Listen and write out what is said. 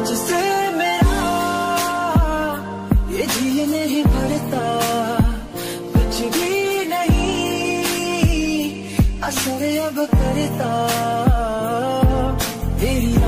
तुझसे मेरा ये जी नहीं भरता, कुछ भी नहीं असर अब करता। तेरी